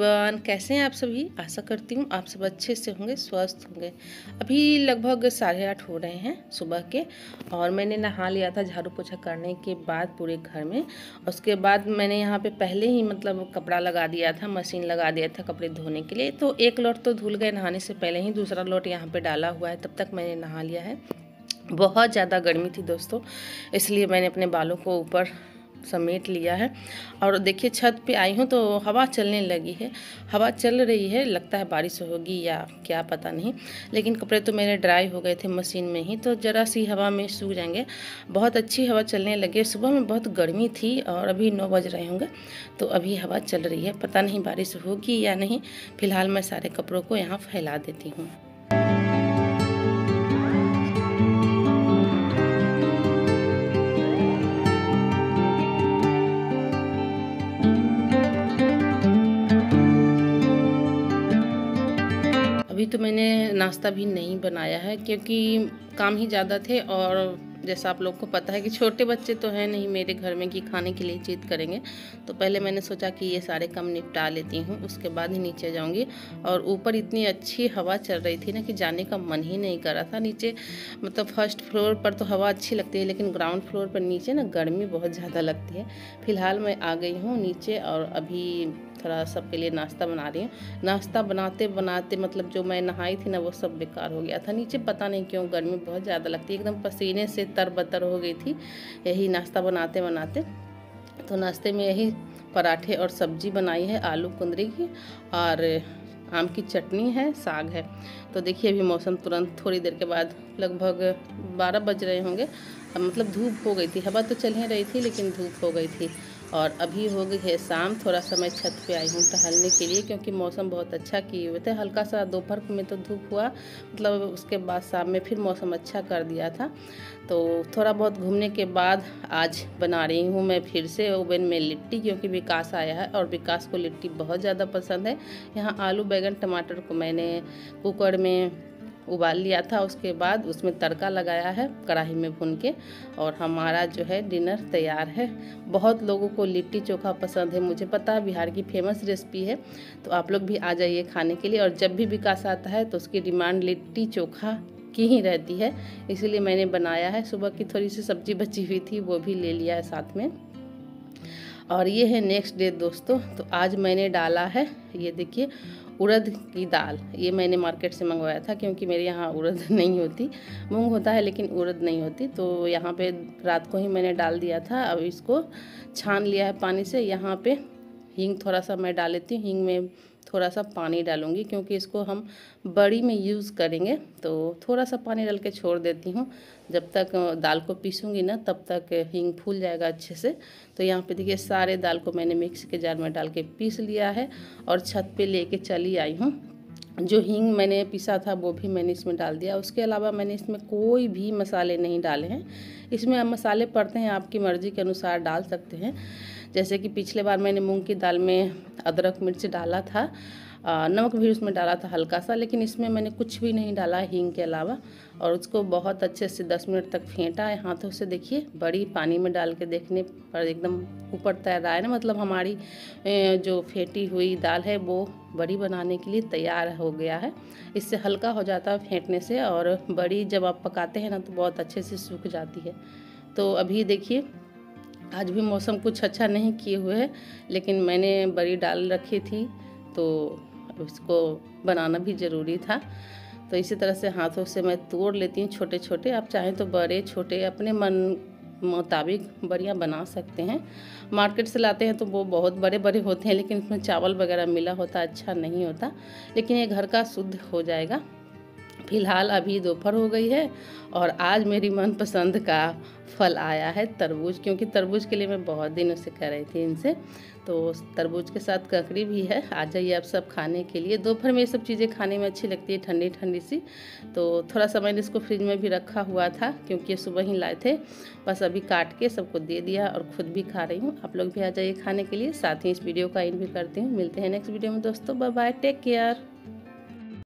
Everyone, कैसे हैं आप सभी। आशा करती हूँ आप सब अच्छे से होंगे, स्वस्थ होंगे। अभी लगभग 8:30 हो रहे हैं सुबह के, और मैंने नहा लिया था झाड़ू पोछा करने के बाद पूरे घर में। उसके बाद मैंने यहाँ पे पहले ही कपड़ा लगा दिया था, मशीन लगा दिया था कपड़े धोने के लिए। तो एक लोट तो धुल गए नहाने से पहले ही, दूसरा लोट यहाँ पर डाला हुआ है, तब तक मैंने नहा लिया है। बहुत ज़्यादा गर्मी थी दोस्तों, इसलिए मैंने अपने बालों को ऊपर समेट लिया है। और देखिए छत पे आई हूँ तो हवा चलने लगी है, हवा चल रही है। लगता है बारिश होगी या क्या पता नहीं, लेकिन कपड़े तो मेरे ड्राई हो गए थे मशीन में ही, तो ज़रा सी हवा में सूख जाएंगे। बहुत अच्छी हवा चलने लगी। सुबह में बहुत गर्मी थी और अभी 9 बज रहे होंगे, तो अभी हवा चल रही है। पता नहीं बारिश होगी या नहीं। फिलहाल मैं सारे कपड़ों को यहाँ फैला देती हूँ। अभी तो मैंने नाश्ता भी नहीं बनाया है, क्योंकि काम ही ज़्यादा थे। और जैसा आप लोग को पता है कि छोटे बच्चे तो हैं नहीं मेरे घर में कि खाने के लिए जिद करेंगे। तो पहले मैंने सोचा कि ये सारे काम निपटा लेती हूँ, उसके बाद ही नीचे जाऊँगी। और ऊपर इतनी अच्छी हवा चल रही थी ना कि जाने का मन ही नहीं कर रहा था नीचे। फर्स्ट फ्लोर पर तो हवा अच्छी लगती है, लेकिन ग्राउंड फ्लोर पर नीचे ना गर्मी बहुत ज़्यादा लगती है। फिलहाल मैं आ गई हूँ नीचे और अभी थोड़ा सबके लिए नाश्ता बना रही हूँ। नाश्ता बनाते बनाते जो मैं नहाई थी ना वो सब बेकार हो गया था नीचे। पता नहीं क्यों, गर्मी बहुत ज़्यादा लगती है, एकदम पसीने से तरबतर हो गई थी यही नाश्ता बनाते बनाते। तो नाश्ते में यही पराठे और सब्जी बनाई है, आलू कुंदरी की, और आम की चटनी है, साग है। तो देखिए अभी मौसम तुरंत थोड़ी देर के बाद लगभग 12 बज रहे होंगे, धूप हो गई थी। हवा तो चल ही रही थी लेकिन धूप हो गई थी। और अभी हो गई है शाम। थोड़ा सा मैं छत पे आई हूँ टहलने के लिए, क्योंकि मौसम बहुत अच्छा किए हुए थे। हल्का सा दोपहर में तो धूप हुआ, उसके बाद शाम में फिर मौसम अच्छा कर दिया था। तो थोड़ा बहुत घूमने के बाद आज बना रही हूँ मैं फिर से ओवन में लिट्टी, क्योंकि विकास आया है और विकास को लिट्टी बहुत ज़्यादा पसंद है। यहाँ आलू बैगन टमाटर को मैंने कुकर में उबाल लिया था, उसके बाद उसमें तड़का लगाया है कढ़ाई में भून के, और हमारा जो है डिनर तैयार है। बहुत लोगों को लिट्टी चोखा पसंद है, मुझे पता है बिहार की फेमस रेसिपी है। तो आप लोग भी आ जाइए खाने के लिए। और जब भी विकास आता है तो उसकी डिमांड लिट्टी चोखा की ही रहती है, इसीलिए मैंने बनाया है। सुबह की थोड़ी सी सब्जी बची हुई थी, वो भी ले लिया है साथ में। और ये है नेक्स्ट डे दोस्तों। तो आज मैंने डाला है, ये देखिए, उड़द की दाल। ये मैंने मार्केट से मंगवाया था, क्योंकि मेरे यहाँ उड़द नहीं होती। मूंग होता है लेकिन उड़द नहीं होती। तो यहाँ पे रात को ही मैंने डाल दिया था। अब इसको छान लिया है पानी से। यहाँ पे हींग थोड़ा सा मैं डाल लेती हूँ। हींग में थोड़ा सा पानी डालूंगी, क्योंकि इसको हम बड़ी में यूज़ करेंगे। तो थोड़ा सा पानी डाल के छोड़ देती हूँ। जब तक दाल को पीसूँगी ना तब तक हींग फूल जाएगा अच्छे से। तो यहाँ पे देखिए सारे दाल को मैंने मिक्सी के जार में डाल के पीस लिया है और छत पे लेके चली आई हूँ। जो हींग मैंने पीसा था वो भी मैंने इसमें डाल दिया। उसके अलावा मैंने इसमें कोई भी मसाले नहीं डाले हैं। इसमें अब मसाले पड़ते हैं, आपकी मर्ज़ी के अनुसार डाल सकते हैं। जैसे कि पिछले बार मैंने मूंग की दाल में अदरक मिर्च डाला था, नमक भी उसमें डाला था हल्का सा, लेकिन इसमें मैंने कुछ भी नहीं डाला हींग के अलावा। और उसको बहुत अच्छे से 10 मिनट तक फेंटा है हाथों से। देखिए बड़ी पानी में डाल के देखने पर एकदम ऊपर तैर रहा है ना, हमारी जो फेंटी हुई दाल है वो बड़ी बनाने के लिए तैयार हो गया है। इससे हल्का हो जाता है फेंटने से, और बड़ी जब आप पकाते हैं ना तो बहुत अच्छे से सूख जाती है। तो अभी देखिए आज भी मौसम कुछ अच्छा नहीं किए हुए है, लेकिन मैंने बड़ी डाल रखी थी तो उसको बनाना भी ज़रूरी था। तो इसी तरह से हाथों से मैं तोड़ लेती हूँ छोटे छोटे। आप चाहें तो बड़े छोटे अपने मन मुताबिक बड़ियाँ बना सकते हैं। मार्केट से लाते हैं तो वो बहुत बड़े बड़े होते हैं, लेकिन इसमें चावल वगैरह मिला होता, अच्छा नहीं होता। लेकिन ये घर का शुद्ध हो जाएगा। फिलहाल अभी दोपहर हो गई है और आज मेरी मनपसंद का फल आया है तरबूज, क्योंकि तरबूज के लिए मैं बहुत दिनों से कह रही थी इनसे। तो तरबूज के साथ ककड़ी भी है। आ जाइए आप सब खाने के लिए। दोपहर में ये सब चीज़ें खाने में अच्छी लगती है, ठंडी ठंडी सी। तो थोड़ा सा मैंने इसको फ्रिज में भी रखा हुआ था, क्योंकि ये सुबह ही लाए थे। बस अभी काट के सबको दे दिया और खुद भी खा रही हूँ। आप लोग भी आ जाइए खाने के लिए। साथ ही इस वीडियो का एंड भी करती हूँ। मिलते हैं नेक्स्ट वीडियो में दोस्तों। Bye bye, take care.